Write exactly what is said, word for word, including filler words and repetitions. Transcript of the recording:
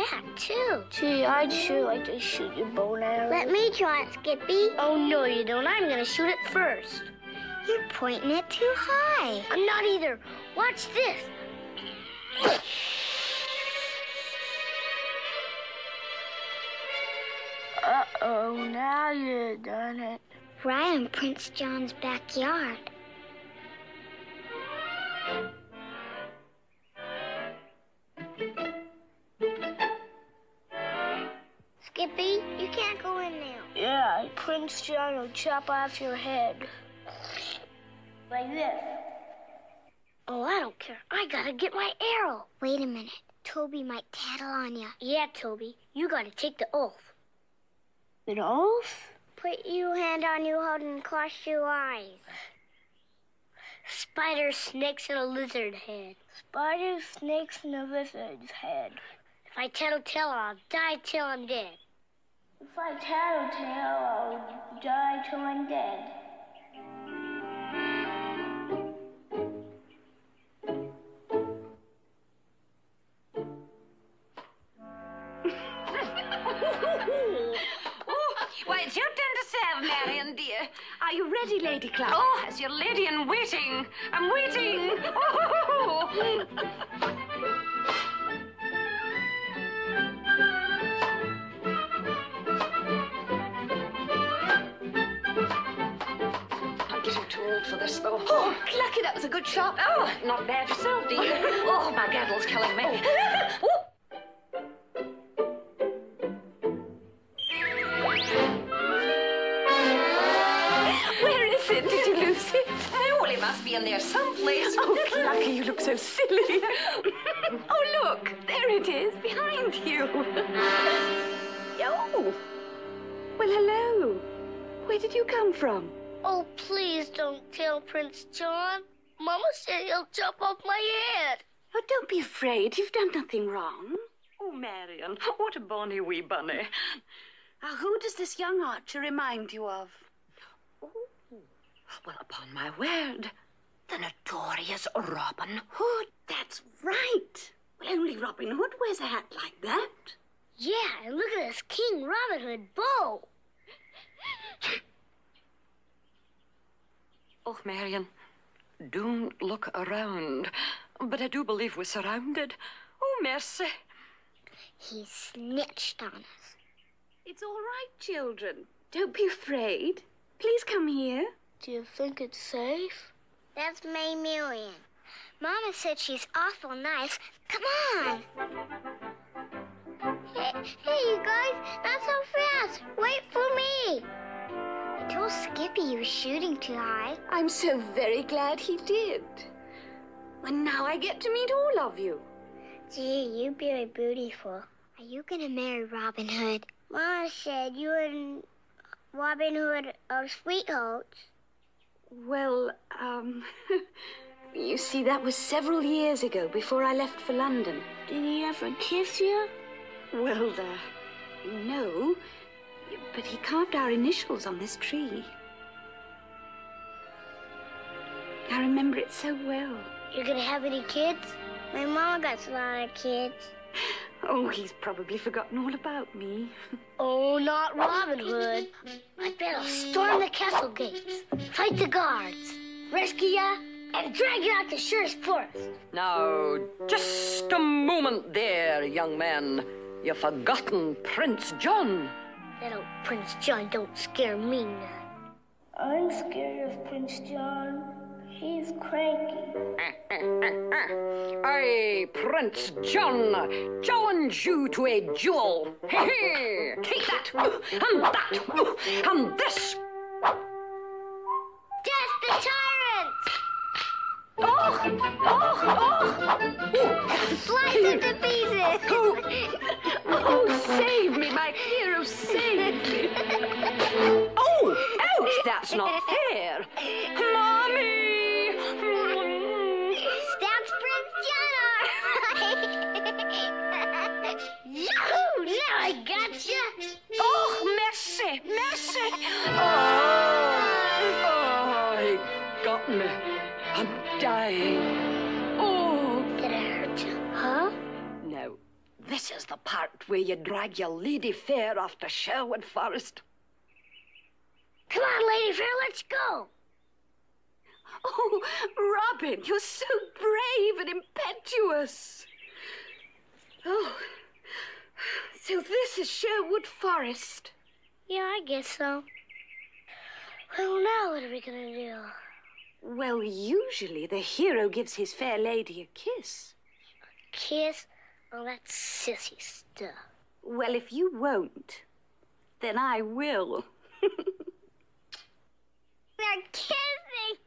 that, too. Gee, I'd sure like to shoot your bow and arrow. Let me try it, Skippy. Oh, no, you don't. I'm going to shoot it first. You're pointing it too high. I'm not either. Watch this. Uh-oh, now you've done it. Right in Prince John's backyard. Skippy, you can't go in there. Yeah, Prince John will chop off your head. Like this. Oh, I don't care. I gotta get my arrow. Wait a minute. Toby might tattle on you. Yeah, Toby. You gotta take the oath. An oath? Put your hand on your head and cross your eyes. Spider, snakes, and a lizard head. Spider, snakes, and a lizard's head. If I tattletale, I'll die till I'm dead. If I tattletale, I'll die till I'm dead. Why, it's your turn to serve, Marion, dear. Are you ready, Lady Cloud? Oh, as your lady in waiting. I'm waiting. Oh. I'm getting too old for this, though. Oh, lucky that was a good shot. Oh, not bad yourself, dear. Oh, my gaddle's killing me. Oh. Must be in there someplace. Oh, Clucky, you look so silly. Oh, look, there it is, behind you. Oh, well, hello. Where did you come from? Oh, please don't tell Prince John. Mama said he'll chop off my head. Oh, don't be afraid. You've done nothing wrong. Oh, Marion, what a bonny wee bunny. Now, who does this young archer remind you of? Oh. Well, upon my word, the notorious Robin Hood. That's right. Well, only Robin Hood wears a hat like that. Yeah, and look at this King Robin Hood bow. Oh, Marion, don't look around. But I do believe we're surrounded. Oh, mercy. He snitched on us. It's all right, children. Don't be afraid. Please come here. Do you think it's safe? That's May Marion. Mama said she's awful nice. Come on. Hey, hey, you guys, not so fast. Wait for me. I told Skippy you were shooting too high. I'm so very glad he did. Well, now I get to meet all of you. Gee, you very beautiful. Are you going to marry Robin Hood? Mama said you and Robin Hood are sweethearts. Well, um, you see, that was several years ago, before I left for London. Did he ever kiss you? Well, uh, no, but he carved our initials on this tree. I remember it so well. You're gonna have any kids? My mama got a lot of kids. Oh, he's probably forgotten all about me. Oh, not Robin Hood. I bet I'll storm the castle gates, fight the guards, rescue ya, and drag you out to surest forest. Now, just a moment there, young man. You've forgotten Prince John. That old Prince John don't scare me none. I'm scared of Prince John. He's cranky. I, Prince John, challenge you to a duel. Hey, take that, and that, and this. Death the tyrants! Oh, oh, oh. Slice it to pieces! Oh, oh, save me, my hero, save me. Oh, ouch, that's not fair. Mommy! That's Prince John, all right. Yahoo! Now I gotcha! Oh, mercy, mercy! Oh, oh, he got me. I'm dying. Oh. Did it hurt you? Huh? No, this This is the part where you drag your lady fair off to Sherwood Forest. Come on, Lady Fair, let's go. Oh, Robin, you're so brave and impetuous. Oh, so this is Sherwood Forest. Yeah, I guess so. Well, now what are we gonna do? Well, usually the hero gives his fair lady a kiss. Kiss? Oh, that's sissy stuff. Well, if you won't, then I will. They're kissing.